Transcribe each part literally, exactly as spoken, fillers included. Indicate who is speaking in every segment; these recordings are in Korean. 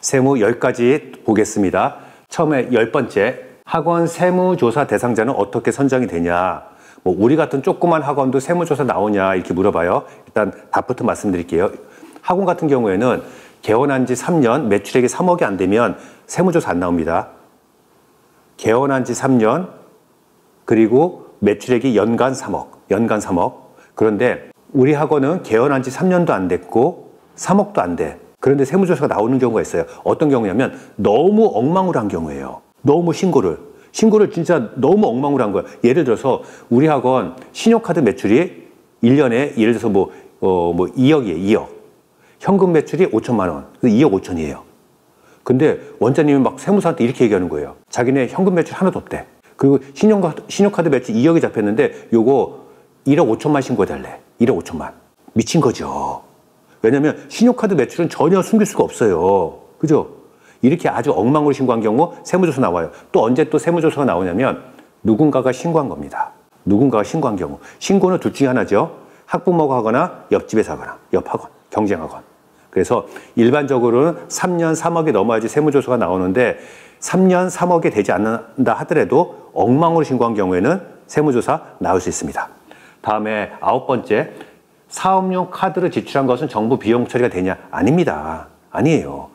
Speaker 1: 세무 열 가지 보겠습니다. 처음에 열 번째, 학원 세무조사 대상자는 어떻게 선정이 되냐. 뭐 우리 같은 조그만 학원도 세무조사 나오냐 이렇게 물어봐요. 일단 답부터 말씀드릴게요. 학원 같은 경우에는 개원한 지 삼 년, 매출액이 삼억이 안 되면 세무조사 안 나옵니다. 개원한 지 삼 년, 그리고 매출액이 연간 삼억, 연간 삼억. 그런데 우리 학원은 개원한 지 삼 년도 안 됐고 삼억도 안 돼. 그런데 세무조사가 나오는 경우가 있어요. 어떤 경우냐면 너무 엉망으로 한 경우예요. 너무 신고를. 신고를 진짜 너무 엉망으로 한 거야. 예를 들어서 우리 학원 신용카드 매출이 일 년에 예를 들어서 뭐, 어, 뭐 이억이에요. 이억. 현금 매출이 오천만 원. 이억 오천이에요. 근데 원장님이 막 세무사한테 이렇게 얘기하는 거예요. 자기네 현금 매출 하나도 없대. 그리고 신용카드, 신용카드 매출 이억이 잡혔는데 요거 일억 오천만 신고해달래. 일억 오천만. 미친 거죠. 왜냐면 신용카드 매출은 전혀 숨길 수가 없어요. 그죠? 이렇게 아주 엉망으로 신고한 경우 세무조사 나와요. 또 언제 또 세무조사가 나오냐면 누군가가 신고한 겁니다. 누군가가 신고한 경우. 신고는 둘 중에 하나죠. 학부모가 하거나 옆집에서 하거나 옆학원, 경쟁학원. 그래서 일반적으로는 삼 년 삼억이 넘어야지 세무조사가 나오는데 삼 년 삼억이 되지 않는다 하더라도 엉망으로 신고한 경우에는 세무조사 나올 수 있습니다. 다음에 아홉 번째, 사업용 카드를 지출한 것은 정부 비용 처리가 되냐? 아닙니다. 아니에요.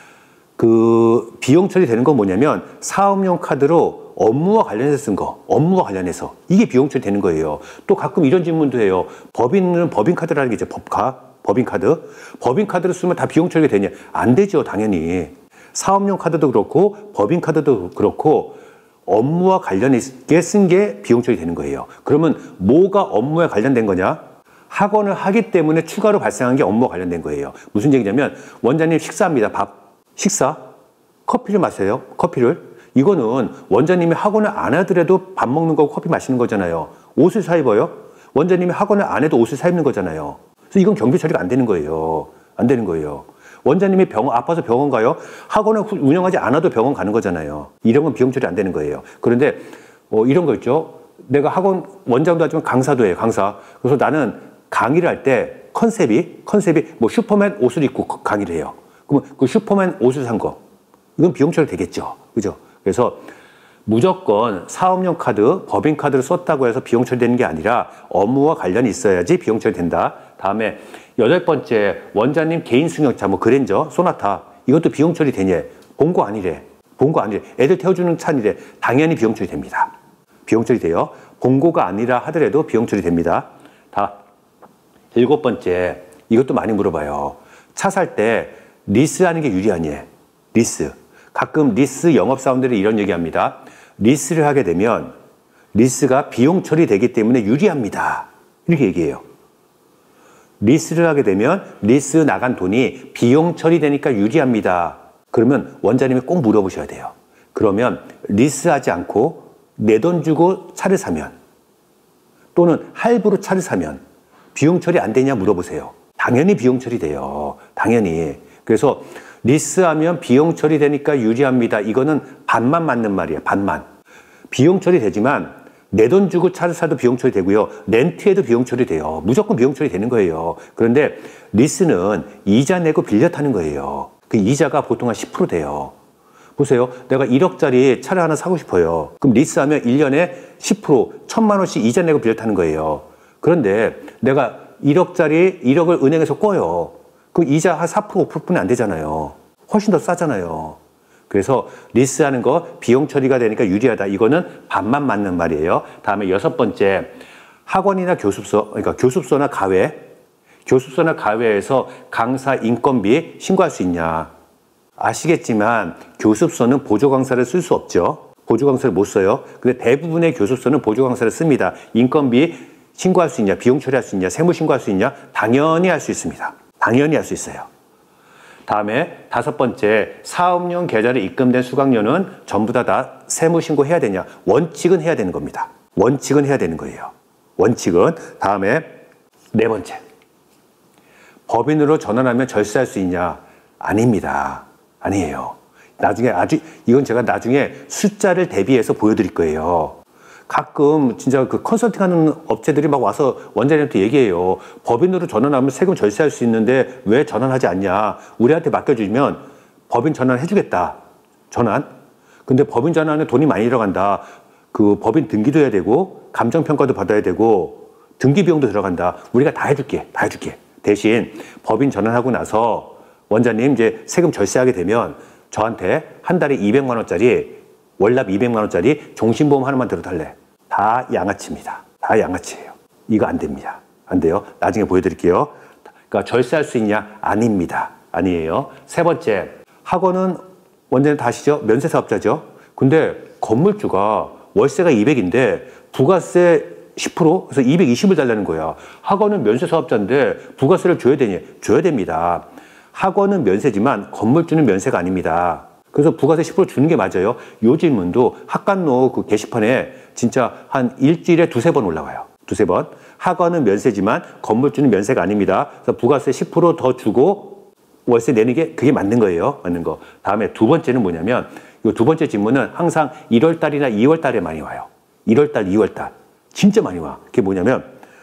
Speaker 1: 그 비용 처리되는 건 뭐냐면 사업용 카드로 업무와 관련해서 쓴 거, 업무와 관련해서 이게 비용 처리되는 거예요. 또 가끔 이런 질문도 해요. 법인은 법인카드라는 게 있죠. 법카, 법인카드. 법인카드를 쓰면 다 비용 처리가 되냐? 안 되죠. 당연히. 사업용 카드도 그렇고 법인카드도 그렇고 업무와 관련있게 쓴 게 비용 처리되는 거예요. 그러면 뭐가 업무에 관련된 거냐? 학원을 하기 때문에 추가로 발생한 게 업무와 관련된 거예요. 무슨 얘기냐면 원장님 식사합니다. 밥, 식사, 커피를 마셔요. 커피를. 이거는 원장님이 학원을 안 하더라도 밥 먹는 거고 커피 마시는 거잖아요. 옷을 사 입어요. 원장님이 학원을 안 해도 옷을 사 입는 거잖아요. 그래서 이건 경비 처리가 안 되는 거예요. 안 되는 거예요. 원장님이 병원, 아파서 병원 가요. 학원을 운영하지 않아도 병원 가는 거잖아요. 이런 건 비용 처리 안 되는 거예요. 그런데 어, 이런 거 있죠. 내가 학원 원장도 하지만 강사도 해요. 강사. 그래서 나는 강의를 할 때 컨셉이 컨셉이 뭐 슈퍼맨 옷을 입고 강의를 해요. 그러면 그 슈퍼맨 옷을 산 거 이건 비용 처리 되겠죠. 그죠? 그래서 무조건 사업용 카드, 법인 카드를 썼다고 해서 비용 처리되는 게 아니라 업무와 관련이 있어야지 비용 처리된다. 다음에 여덟 번째, 원장님 개인 승용차, 뭐 그랜저, 소나타 이것도 비용 처리 되냐? 본거 아니래. 본거 아니래. 애들 태워주는 차 아니래. 당연히 비용 처리 됩니다. 비용 처리 돼요. 본거가 아니라 하더라도 비용 처리 됩니다. 다 일곱 번째, 이것도 많이 물어봐요. 차 살 때 리스하는 게 유리하니? 리스. 가끔 리스 영업사원들이 이런 얘기합니다. 리스를 하게 되면 리스가 비용 처리되기 때문에 유리합니다. 이렇게 얘기해요. 리스를 하게 되면 리스 나간 돈이 비용 처리되니까 유리합니다. 그러면 원장님이 꼭 물어보셔야 돼요. 그러면 리스하지 않고 내 돈 주고 차를 사면 또는 할부로 차를 사면 비용 처리 안 되냐 물어보세요. 당연히 비용 처리돼요. 당연히. 그래서 리스하면 비용 처리되니까 유리합니다. 이거는 반만 맞는 말이에요. 반만. 비용 처리되지만 내 돈 주고 차를 사도 비용 처리되고요. 렌트해도 비용 처리돼요. 무조건 비용 처리되는 거예요. 그런데 리스는 이자 내고 빌려 타는 거예요. 그 이자가 보통 한 십 퍼센트 돼요. 보세요. 내가 일억짜리 차를 하나 사고 싶어요. 그럼 리스하면 일 년에 십 퍼센트, 천만 원씩 이자 내고 빌려 타는 거예요. 그런데 내가 일억짜리 일억을 은행에서 꿔요. 그럼 이자 한 사 퍼센트, 오 퍼센트뿐이 안 되잖아요. 훨씬 더 싸잖아요. 그래서 리스하는 거 비용 처리가 되니까 유리하다. 이거는 반만 맞는 말이에요. 다음에 여섯 번째, 학원이나 교습소, 그러니까 교습소나 가외, 교습소나 가외에서 강사 인건비 신고할 수 있냐. 아시겠지만 교습소는 보조 강사를 쓸 수 없죠. 보조 강사를 못 써요. 근데 대부분의 교습소는 보조 강사를 씁니다. 인건비 신고할 수 있냐, 비용 처리할 수 있냐, 세무 신고할 수 있냐? 당연히 할 수 있습니다. 당연히 할 수 있어요. 다음에 다섯 번째, 사업용 계좌로 입금된 수강료는 전부 다, 다 세무 신고해야 되냐? 원칙은 해야 되는 겁니다. 원칙은 해야 되는 거예요. 원칙은. 다음에 네 번째, 법인으로 전환하면 절세할 수 있냐? 아닙니다. 아니에요. 나중에 아주 이건 제가 나중에 숫자를 대비해서 보여드릴 거예요. 가끔 진짜 그 컨설팅하는 업체들이 막 와서 원장님한테 얘기해요. 법인으로 전환하면 세금 절세할 수 있는데 왜 전환하지 않냐. 우리한테 맡겨주면 법인 전환 해주겠다. 전환. 근데 법인 전환에 돈이 많이 들어간다. 그 법인 등기도 해야 되고 감정평가도 받아야 되고 등기 비용도 들어간다. 우리가 다 해줄게. 다 해줄게. 대신 법인 전환하고 나서 원장님 이제 세금 절세하게 되면 저한테 한 달에 이백만 원짜리 월납 이백만 원짜리 종신보험 하나만 들어달래. 다 양아치입니다. 다 양아치예요. 이거 안 됩니다. 안 돼요. 나중에 보여드릴게요. 그러니까 절세할 수 있냐? 아닙니다. 아니에요. 세 번째, 학원은 원장님 다 아시죠? 면세사업자죠. 근데 건물주가 월세가 이백인데 부가세 십 퍼센트? 그래서 이백이십을 달라는 거야. 학원은 면세사업자인데 부가세를 줘야 되니? 줘야 됩니다. 학원은 면세지만 건물주는 면세가 아닙니다. 그래서 부가세 십 퍼센트 주는 게 맞아요. 요 질문도 학관노 그 게시판에 진짜 한 일주일에 두세 번 올라와요. 두세 번. 학원은 면세지만 건물주는 면세가 아닙니다. 그래서 부가세 십 퍼센트 더 주고 월세 내는 게 그게 맞는 거예요. 맞는 거. 다음에 두 번째는 뭐냐면 이 두 번째 질문은 항상 일월 달이나 이월 달에 많이 와요. 일월 달, 이월 달. 진짜 많이 와. 그게 뭐냐면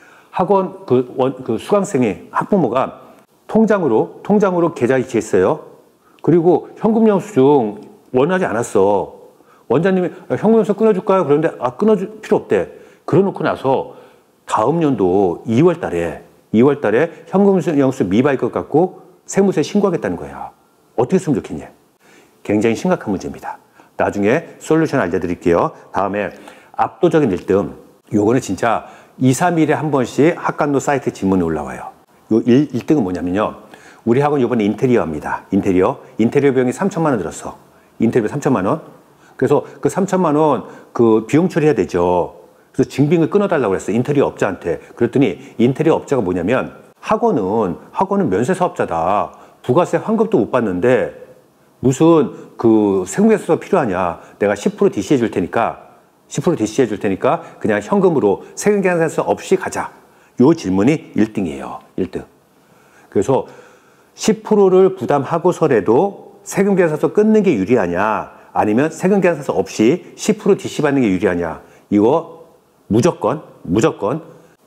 Speaker 1: 학원 그, 원, 그 수강생이 학부모가 통장으로 통장으로 계좌 이체했어요. 그리고 현금 영수증 원하지 않았어. 원장님이 현금 영수증 끊어줄까요? 그런데 아 끊어줄 필요 없대. 그러놓고 나서 다음 연도 이월 달에 이월 달에 현금 영수증 미발급 것 같고 세무서에 신고하겠다는 거야. 어떻게 했으면 좋겠냐? 굉장히 심각한 문제입니다. 나중에 솔루션 알려드릴게요. 다음에 압도적인 일 등. 요거는 진짜 이, 삼 일에 한 번씩 학관노 사이트 질문이 올라와요. 요 일 등은 뭐냐면요. 우리 학원 이번에 인테리어입니다. 인테리어. 인테리어 비용이 삼천만 원 들었어. 인테리어 삼천만 원. 그래서 그 삼천만 원 그 비용 처리해야 되죠. 그래서 증빙을 끊어달라고 그랬어. 인테리어 업자한테. 그랬더니 인테리어 업자가 뭐냐면 학원은, 학원은 면세사업자다. 부가세 환급도 못 받는데 무슨 그 세무계산서가 필요하냐. 내가 십 퍼센트 디씨해 줄 테니까 십 퍼센트 디씨해 줄 테니까 그냥 현금으로 세금계산서 없이 가자. 요 질문이 일 등이에요. 일 등. 그래서 십 퍼센트를 부담하고서라도 세금계산서 끊는 게 유리하냐 아니면 세금계산서 없이 십 퍼센트 디씨 받는 게 유리하냐. 이거 무조건 무조건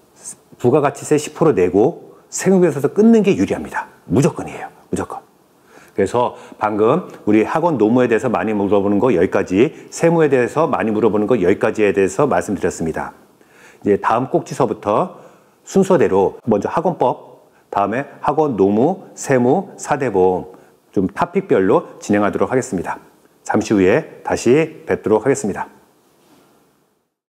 Speaker 1: 부가가치세 십 퍼센트 내고 세금계산서 끊는 게 유리합니다. 무조건이에요. 무조건. 그래서 방금 우리 학원 노무에 대해서 많이 물어보는 거 여기까지, 세무에 대해서 많이 물어보는 거 여기까지에 대해서 말씀드렸습니다. 이제 다음 꼭지서부터 순서대로 먼저 학원법, 다음에 학원 노무, 세무, 사대보험 좀 토픽별로 진행하도록 하겠습니다. 잠시 후에 다시 뵙도록 하겠습니다.